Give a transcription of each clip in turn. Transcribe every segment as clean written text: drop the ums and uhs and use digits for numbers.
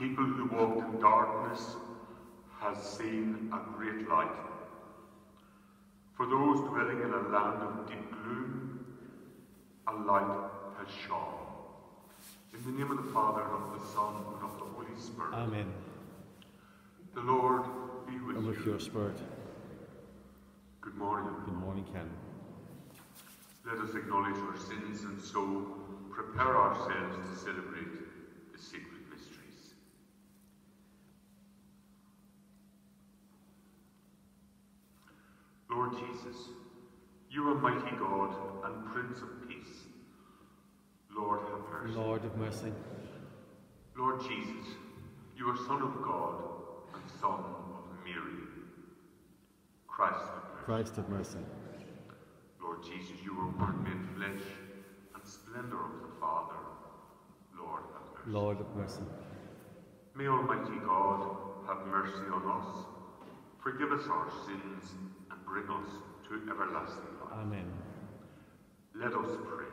people who walked in darkness has seen a great light. For those dwelling in a land of deep gloom, a light has shone. In the name of the Father, and of the Son, and of the Holy Spirit. Amen. The Lord be with And you. with your spirit. Good morning. Good morning, Ken. Let us acknowledge our sins and so prepare ourselves to celebrate the sacred mysteries. Lord Jesus, you are mighty God and Prince of Peace. Lord, have mercy. Lord of mercy. Lord Jesus, you are Son of God and Son of Mary. Christ, have mercy. Christ of mercy. Lord Jesus, you are Word made flesh and splendour of the Father. Lord, have mercy. Lord of mercy. May Almighty God have mercy on us, forgive us our sins, and bring us to everlasting life. Amen. Let us pray.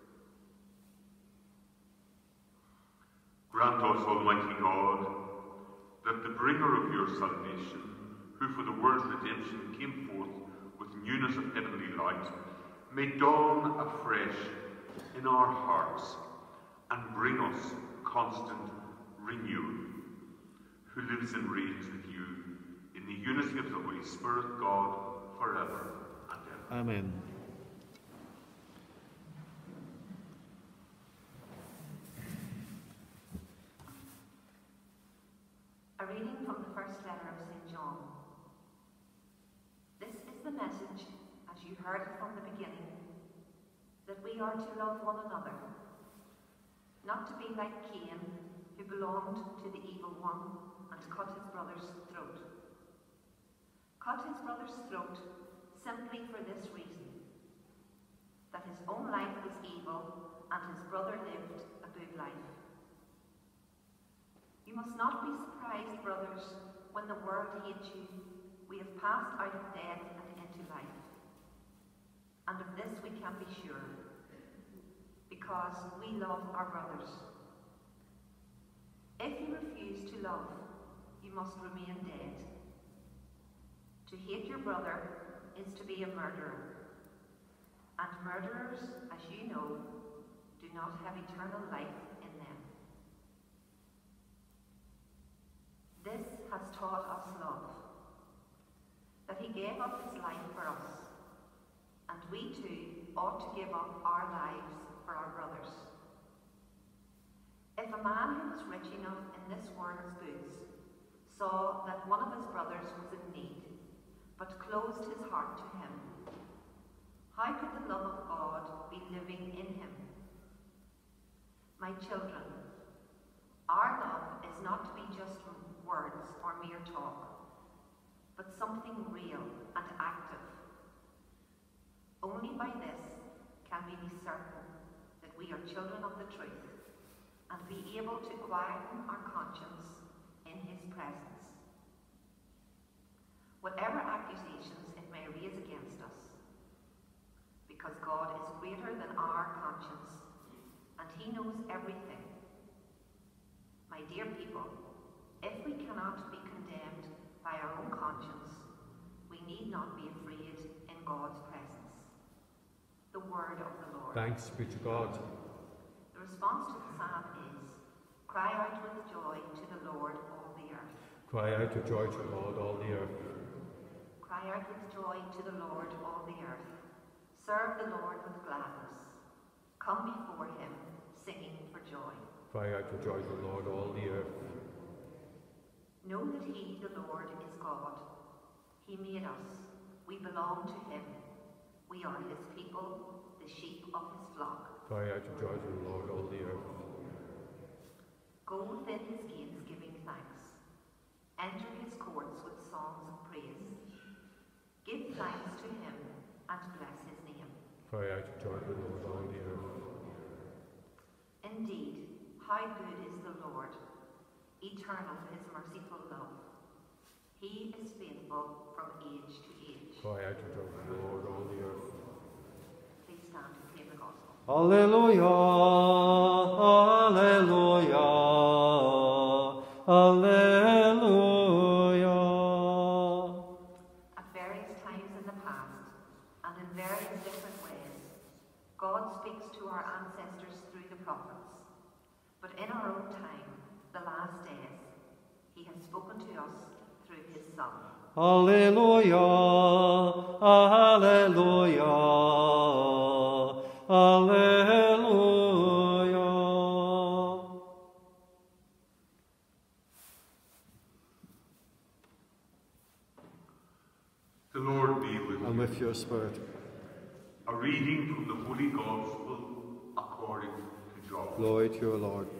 Grant us, Almighty God, that the bringer of your salvation, who for the world's redemption came forth with newness of heavenly light, may dawn afresh in our hearts and bring us constant renewal, who lives and reigns with you in the unity of the Holy Spirit, God, forever and ever. Amen. A reading from the first letter of St. John. This is the message, as you heard it from the beginning, that we are to love one another, not to be like Cain, who belonged to the evil one and cut his brother's throat. Cut his brother's throat simply for this reason, that his own life was evil and his brother lived a good life. You must not be surprised, brothers, when the world hates you. We have passed out of death and into life. And of this we can be sure, because we love our brothers. If you refuse to love, you must remain dead. To hate your brother is to be a murderer. And murderers, as you know, do not have eternal life in them. This has taught us love, that he gave up his life for us, and we too ought to give up our lives for our brothers. If a man who was rich enough in this world's goods saw that one of his brothers was in need, but closed his heart to him, how could the love of God be living in him? My children, our love is not to be just words or mere talk, but something real and active. Only by this can we be certain that we are children of the truth and be able to quieten our conscience in his presence. Whatever accusations it may raise against us, because God is greater than our conscience and he knows everything. My dear people, if we cannot be condemned by our own conscience, we need not be afraid in God's presence. The word of the Lord. Thanks be to God. The response to the psalm is, cry out with joy to the Lord, all the earth. Cry out with joy to God, all the earth. Cry out with joy to the Lord, all the earth. Serve the Lord with gladness. Come before him, singing for joy. Cry out with joy to the Lord, all the earth. Know that he, the Lord, is God. He made us. We belong to him. We are his people, the sheep of his flock. Cry out with joy to the Lord, all the earth. Go within his gates giving thanks. Enter his courts with songs of praise. Give thanks to him and bless his name. Cry out with joy to the Lord, all the earth. Indeed, how good is the Lord, eternal his merciful love. He is faithful from age to age. Cry out with joy to the Lord, all the earth. Please stand and hear the gospel. Alleluia, alleluia, Alleluia. At various times in the past, and in various different ways, God speaks to our ancestors through the prophets. But in our own time, the last days, he has spoken to us through his Son. Alleluia. Alleluia. Alleluia. The Lord be with And you. with your spirit. A reading from the Holy Gospel according to John. Glory to you, Lord.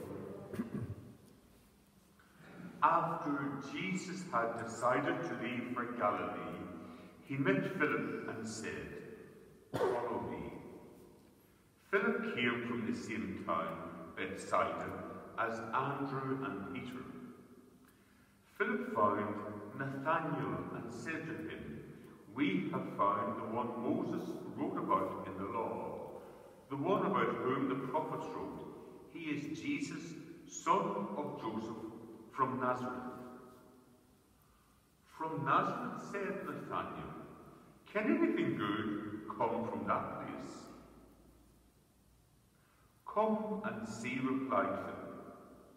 After Jesus had decided to leave for Galilee, he met Philip and said, "Follow me." Philip came from the same town, Bethsaida, as Andrew and Peter. Philip found Nathanael and said to him, "We have found the one Moses wrote about in the law, the one about whom the prophets wrote. He is Jesus, son of Joseph, from Nazareth." "From Nazareth," said Nathanael. "Can anything good come from that place?" "Come and see," replied Philip.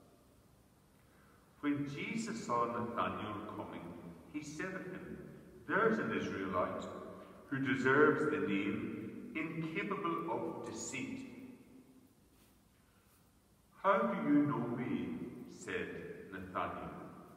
When Jesus saw Nathanael coming, he said to him, "There's an Israelite who deserves the name incapable of deceit." "How do you know me?" said Nathanael.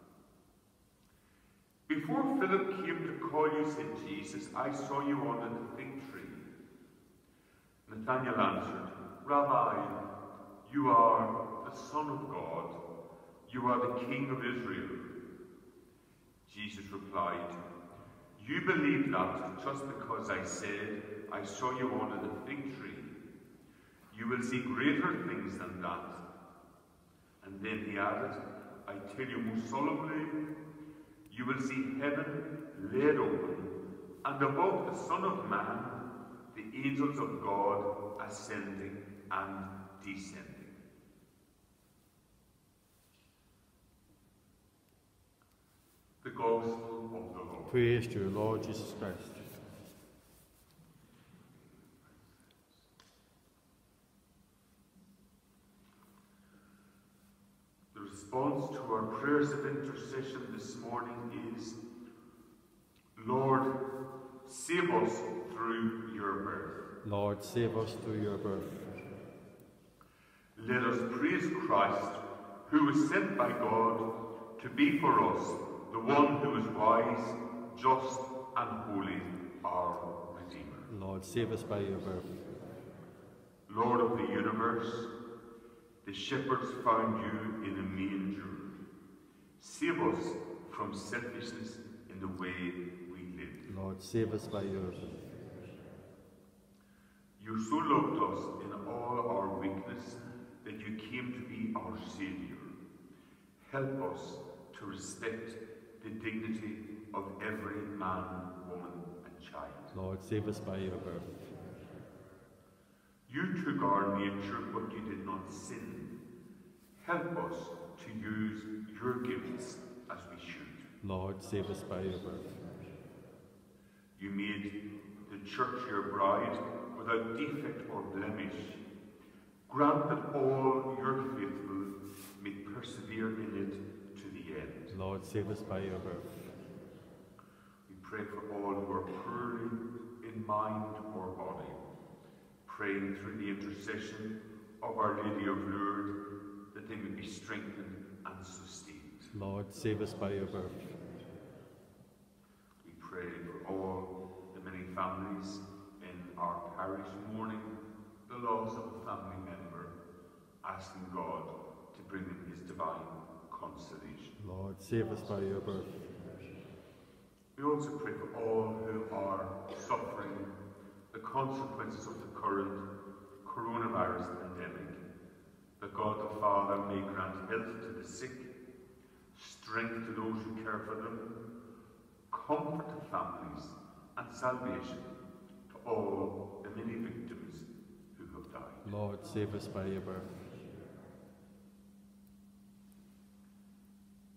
"Before Philip came to call you," said Jesus, "I saw you under the fig tree." Nathanael answered, "Rabbi, you are the Son of God. You are the King of Israel." Jesus replied, "You believe that just because I said I saw you under the fig tree. You will see greater things than that." And then he added, "I tell you most solemnly, you will see heaven laid open, and above the Son of Man, the angels of God ascending and descending." The Gospel of the Lord. Praise to you, Lord Jesus Christ. The response to our prayers of intercession this morning is, "Lord, save us through your birth." Lord, save us through your birth. Let us praise Christ, who was sent by God to be for us the one who is wise, just, and holy, our Redeemer. Lord, save us by your birth. Lord of the universe, the shepherds found you in a manger. Save us from selfishness in the way we live. Lord, save us by your birth. You so loved us in all our weakness that you came to be our Saviour. Help us to respect the dignity of every man, woman, and child. Lord, save us by your birth. You took our nature, but you did not sin. Help us to use your gifts as we should. Lord, save us by your birth. You made the church your bride without defect or blemish. Grant that all your faithful may persevere in it to the end. Lord, save us by your birth. We pray for all who are poorly in mind or body, praying through the intercession of Our Lady of Lourdes that they may be strengthened and sustained. Lord, save us by your birth. We pray for all the many families in our parish mourning the loss of a family member, asking God to bring them his divine consolation. Lord, save us by your birth. We also pray for all who are suffering the consequences of the current coronavirus pandemic, that God the Father may grant health to the sick, strength to those who care for them, comfort to families, and salvation to all the many victims who have died. Lord, save us by your birth.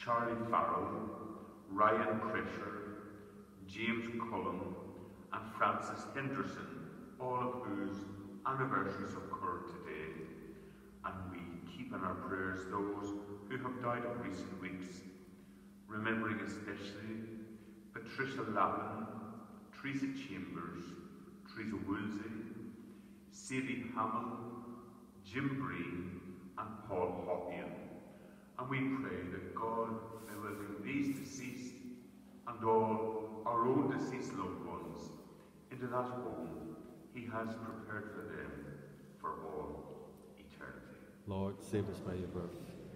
Charlie Farrell, Ryan Pressure, James Cullen, and Francis Henderson, all of whose anniversaries occurred today. And we keep in our prayers those who have died in recent weeks, remembering especially Patricia Lappin, Teresa Chambers, Teresa Woolsey, Sadie Hamill, Jim Breen, and Paul Hoppian. And we pray that God may welcome these deceased and all our own deceased loved ones into that home He has prepared for them for all eternity. Lord, save us by your birth.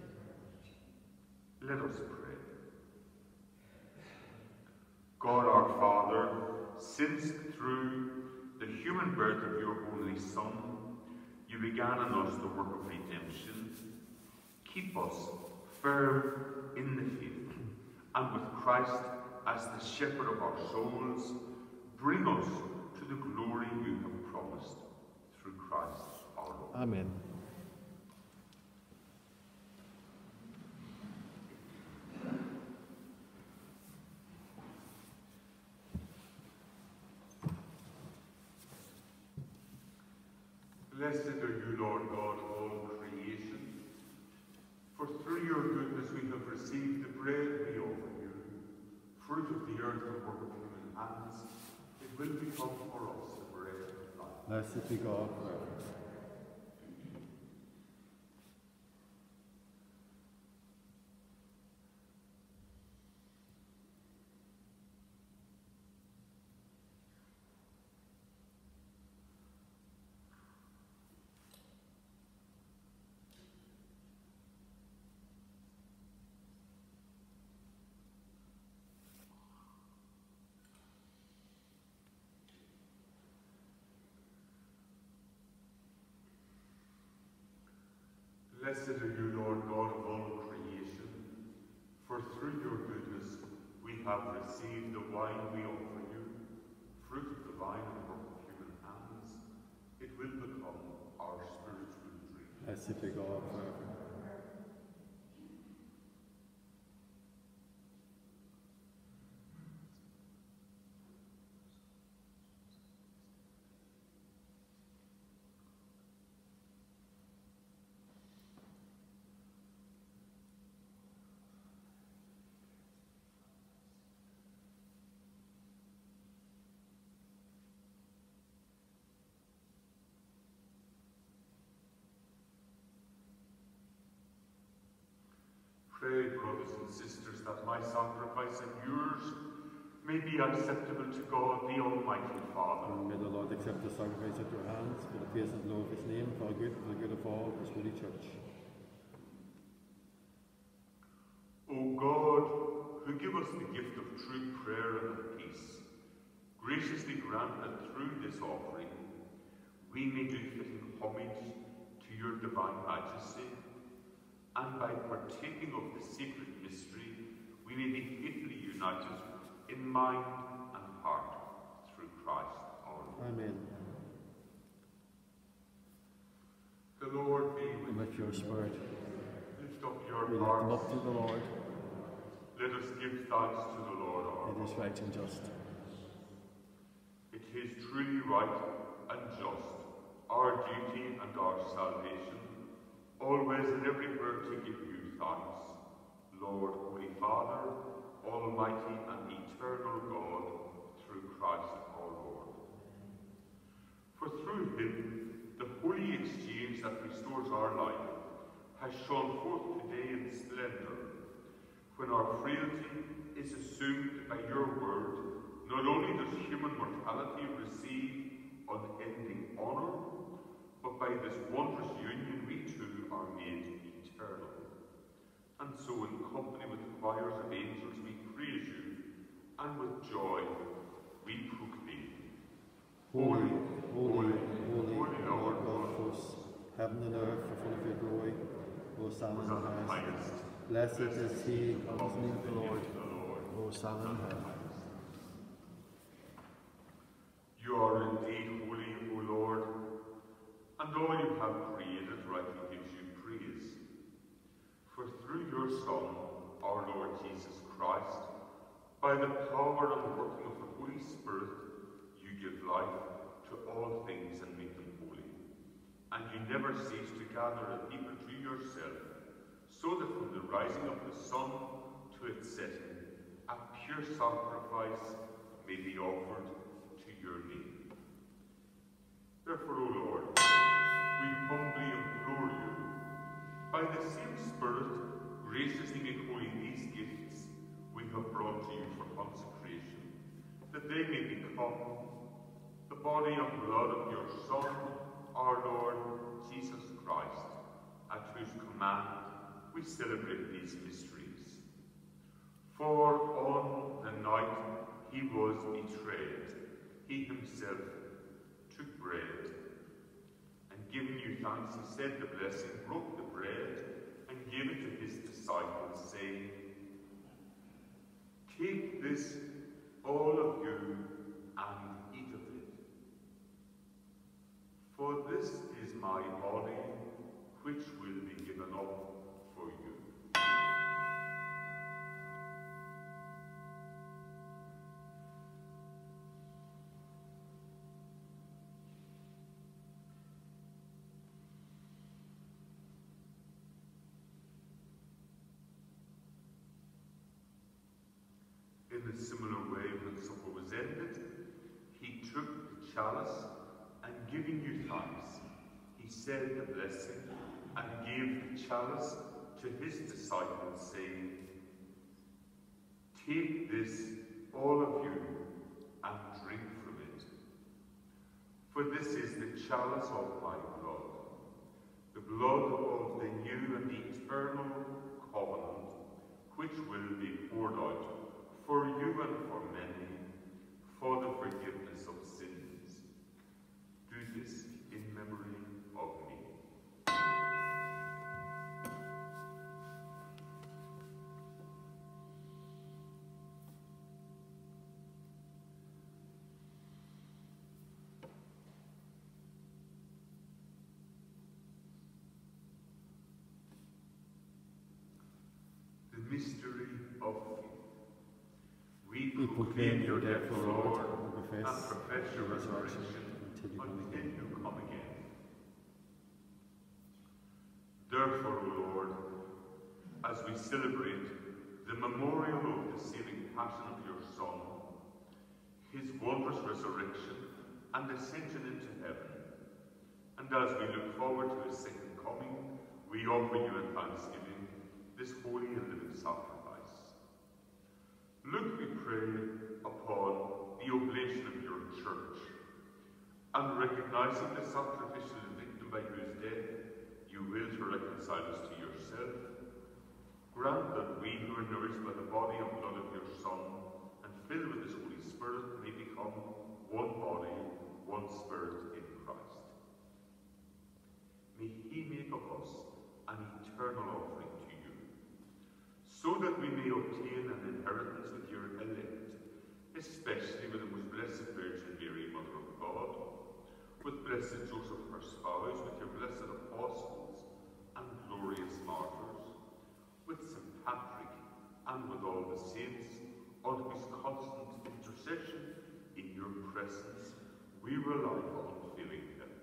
Let us pray. God our Father, since through the human birth of your only Son, you began in us the work of redemption, keep us firm in the faith, and with Christ as the shepherd of our souls, bring us to the glory you have promised through Christ our Lord. Amen. Blessed are you, Lord God of all creation, for through your goodness we have received the bread we offer you, fruit of the earth and work of human hands. It will become for us the bread of life. Blessed be God forever. Blessed are you, Lord God of all creation, for through your goodness we have received the wine we offer you, fruit of the vine and work of human hands. It will become our spiritual drink. Blessed be God forever. Pray, brothers and sisters, that my sacrifice and yours may be acceptable to God, the Almighty Father. And may the Lord accept the sacrifice at your hands for the praise and glory of his name, for the good of all his holy church. O God, who give us the gift of true prayer and of peace, graciously grant that through this offering we may do fitting homage to your divine majesty, and by partaking of the sacred mystery, we may be faithfully united in mind and heart through Christ our Lord. Amen. The Lord be And with your spirit, Lift up your we lift them hearts. up to the Lord. Let us give thanks to the Lord our It is God. right and just. It is truly right and just, our duty and our salvation, always and everywhere to give you thanks, Lord, Holy Father, Almighty and eternal God, through Christ our Lord. For through him, the holy exchange that restores our life has shone forth today in splendor, when our frailty is assumed by your word. Not only does human mortality receive unending honour, but by this wondrous union we too are made eternal. And so in company with the choirs of angels we praise you, and with joy we proclaim. Holy, holy, holy, holy Lord Lord God of hosts, heaven and earth are full of your glory. Hosanna in the highest. Blessed is he who comes in the name of the Lord. Hosanna in heaven. You are indeed holy, O Lord, and all you have created rightly gives you praise. For through your Son, our our Lord Jesus Christ, by the power and working of the Holy Spirit, you give life to all things and make them holy. And you never cease to gather a people to yourself, so that from the rising of the sun to its setting, a pure sacrifice may be offered to your name. Therefore, O Lord, we humbly implore you, by the same Spirit, graciously make holy these gifts we have brought to you for consecration, that they may become the body and blood of your Son, our Lord Jesus Christ, at whose command we celebrate these mysteries. For on the night he was betrayed, he himself took bread, and giving you thanks, he said the blessing, broke the bread, and gave it to his disciples, saying, "Take this, all of you, and eat of it. For this is my body, which will be given up for you." In a similar way, when supper was ended, he took the chalice, and giving you thanks, he said the blessing, and gave the chalice to his disciples, saying, "Take this, all of you, and drink from it. For this is the chalice of my blood, the blood of the new and eternal covenant, which will be poured out for you and for many, for the forgiveness of sins. Do this in memory of me." The mystery of faith. We proclaim your death, O Lord, and profess your resurrection until you come again. Therefore, O Lord, as we celebrate the memorial of the saving passion of your Son, his wondrous resurrection and ascension into heaven, and as we look forward to his second coming, we offer you in thanksgiving this holy and living sacrifice. Look, we pray, upon the oblation of your church, and recognizing the sacrificial victim by whose death you will to reconcile us to yourself, grant that we who are nourished by the body and blood of your Son, and filled with his Holy Spirit, may become one body, one spirit in Christ. May he make of us an eternal offering to you, so that we may obtain an inheritance with your elect, especially with the most blessed Virgin Mary, Mother of God, with blessed Joseph, her spouse, with your blessed apostles and glorious martyrs, with St. Patrick, and with all the saints, on whose constant intercession in your presence we rely unfailing help.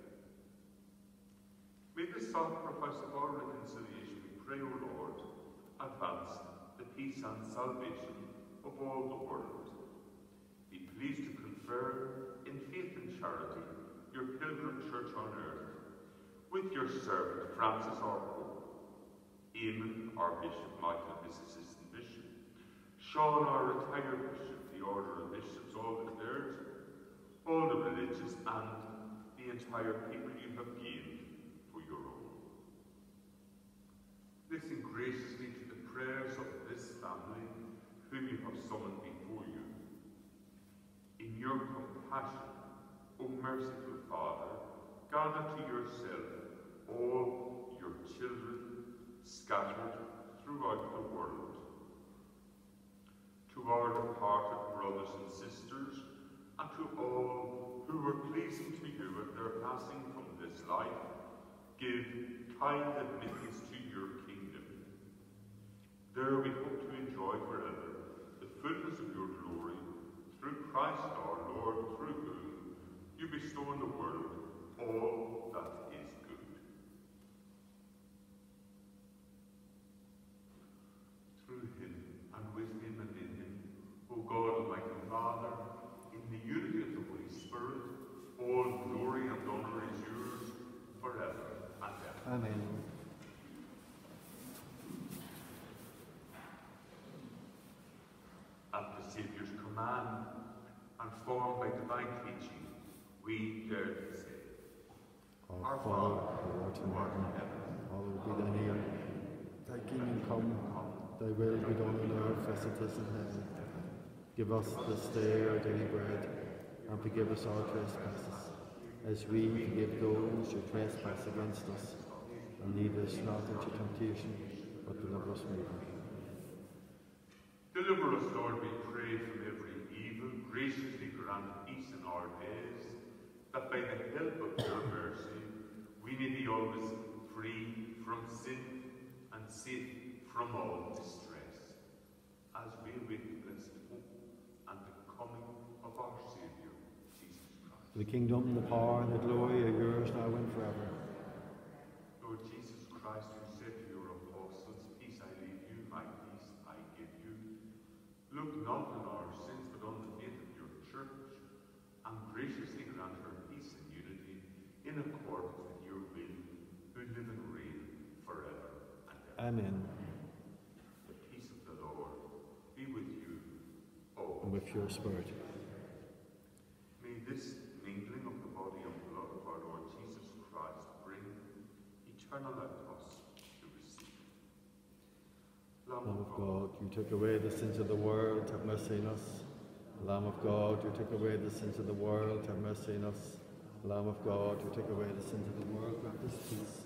May the sacrifice of our reconciliation, we pray, O Lord, advance the peace and salvation of all the world. Be pleased to confer in faith and charity your pilgrim church on earth, with your servant Francis our Pope, Eamon our Bishop, Michael his assistant bishop, Sean our retired bishop, the order of bishops, all the clergy, all the religious, and the entire people you have gained for your own. Listen graciously to the prayers of this family whom you have summoned before you. In your compassion, O merciful Father, gather to yourself all your children scattered throughout the world. To our departed brothers and sisters, and to all who were pleasing to you at their passing from this life, give kind admittance to your kingdom. There we hope to splendours of your glory, through Christ our Lord, through whom you bestow on the world all that is good. Through him, and with him, and in him, O God, Almighty Father, in the unity of the Holy Spirit, all glory and honour is yours forever and ever. Amen. At the Saviour's command, and formed by divine teaching, we dare to say, Our Father, who art in heaven, hallowed be thy name. Thy kingdom come, thy will be done on earth as it is in heaven. Give us this day our daily bread, and forgive us our trespasses, as we forgive those who trespass against us. And lead us not into temptation, but deliver us from evil. Deliver us, Lord, we pray, from every evil. Graciously grant peace in our days, that by the help of your mercy we may be always free from sin and safe from all distress, as we await the blessed hope and the coming of our Saviour, Jesus Christ. The kingdom, the power, and the glory are yours now and forever. Lord Jesus Christ, who said to your apostles, peace I leave you, my peace I give you, look not on our sins, but on the faith of your church, and graciously grant her peace and unity in accordance with your will, who live and reign forever and ever. Amen. The peace of the Lord be with you all. And with your spirit. May this mingling of the body and blood of our Lord Jesus Christ bring eternal life to us to receive. Lamb of God, you took away the sins of the world, have mercy on us. Lamb of God, you took away the sins of the world, have mercy on us. Lamb of God, you took away the sins of the world, grant us peace.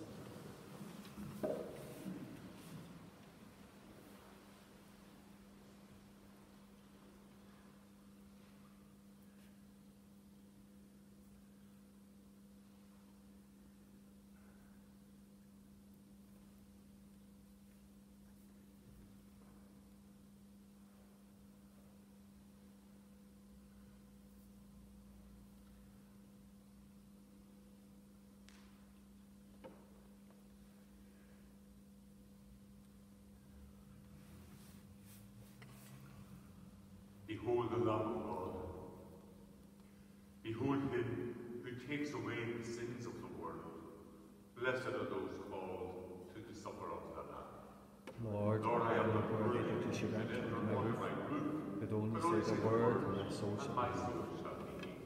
Behold the Lamb of God. Behold him who takes away the sins of the world. Blessed are those called to the supper of the Lamb. Lord, I am not worthy that you should enter into my roof, but only but say the word, and my soul and shall my be healed. soul shall be healed.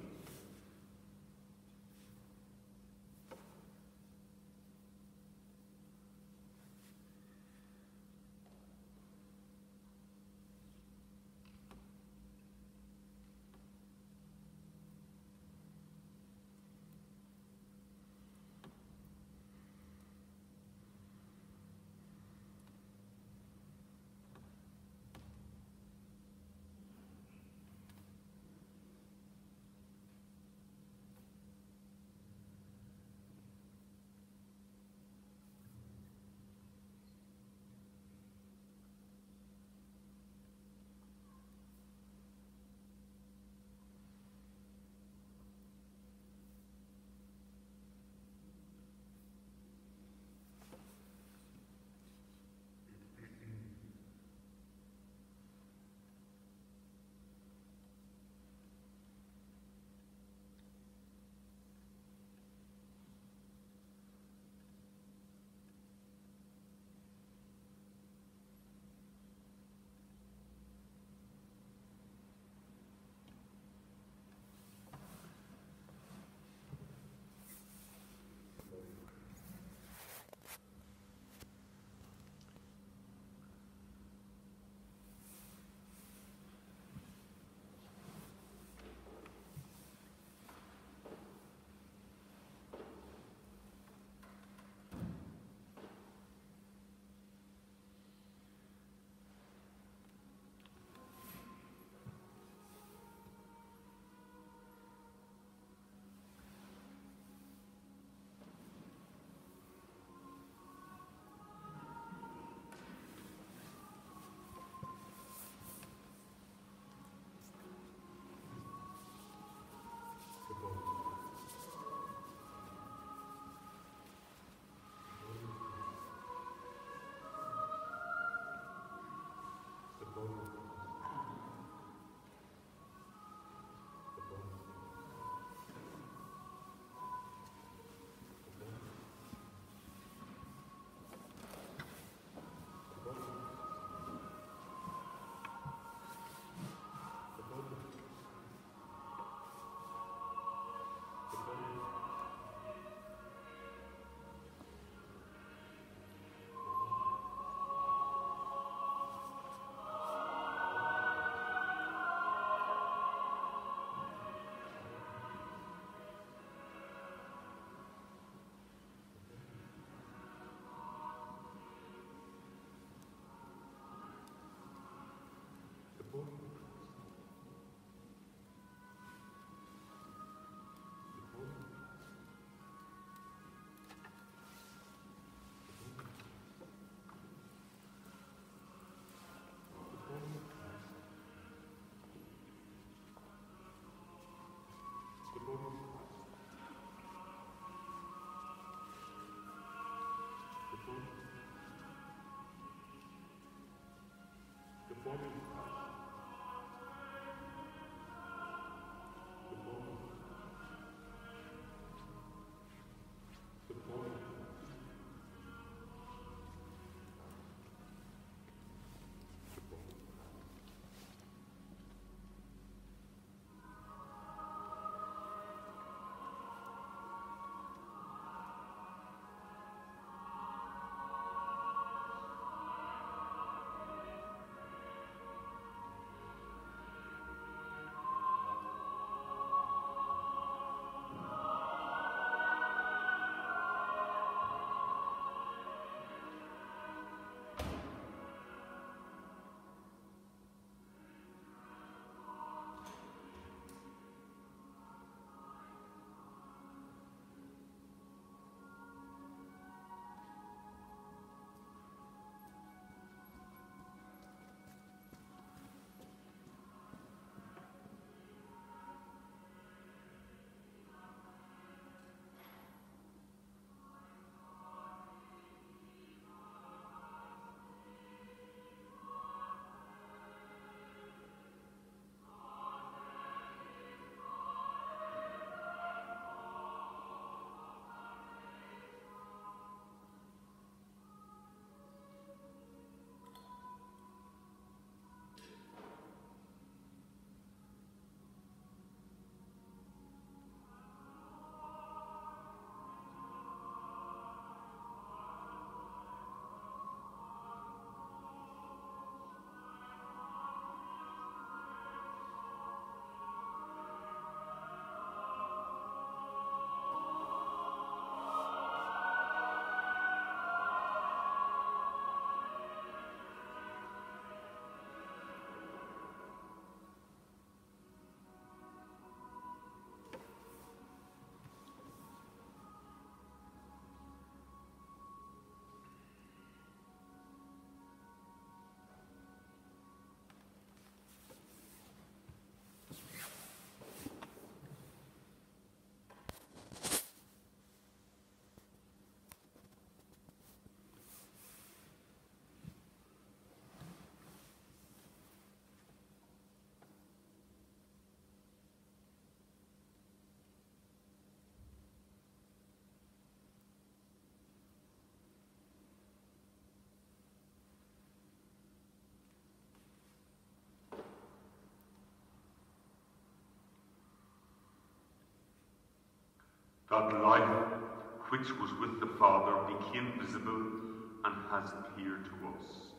That life which was with the Father became visible and has appeared to us.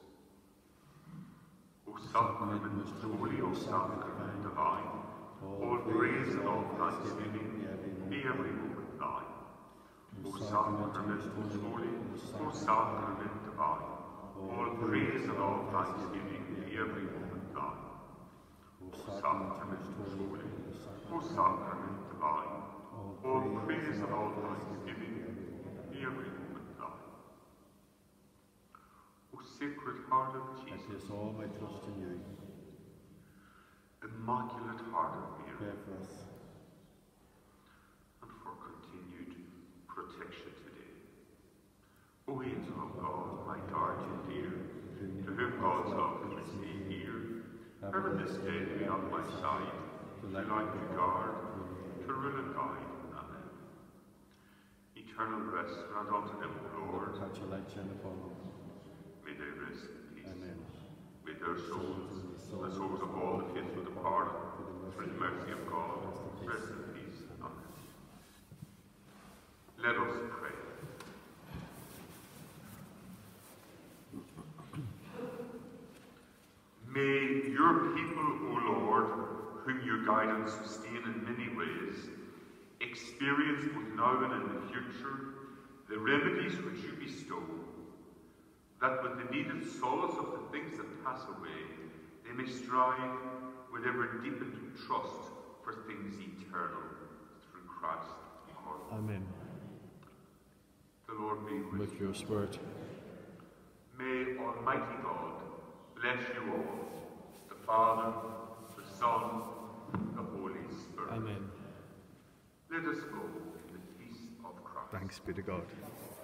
O Sacrament, holy, O Sacrament divine, all praise and all thanksgiving be every moment thine. O Sacrament holy, O Sacrament divine, all praise and all thanksgiving be every moment thine. O Sacrament holy, O Sacrament divine, all praise and all thanksgiving be every moment thine. O Sacred Heart of I Jesus, place all my trust in you. Immaculate Heart of Pray Mary, for us. and for continued protection today. O angel of God, my guardian dear, to whom God's love gives me here, ever this day be on my side, to light to guard, to rule and guide. Amen. Eternal rest grant unto them, O Lord. Catch your light shine upon them. May they rest in peace. Amen. May their souls, and the souls of all the faithful departed, through the mercy of God, rest in peace. Amen. Let us pray. May your people, O Lord, whom you guide and sustain in many ways, experience both now and in the future the remedies which you bestow, that with the needed solace of the things that pass away, they may strive with ever deepened trust for things eternal through Christ our Lord. Amen. The Lord be With your spirit. May Almighty God bless you all, the Father, the Son, the Holy Spirit. Amen. Let us go in the peace of Christ. Thanks be to God.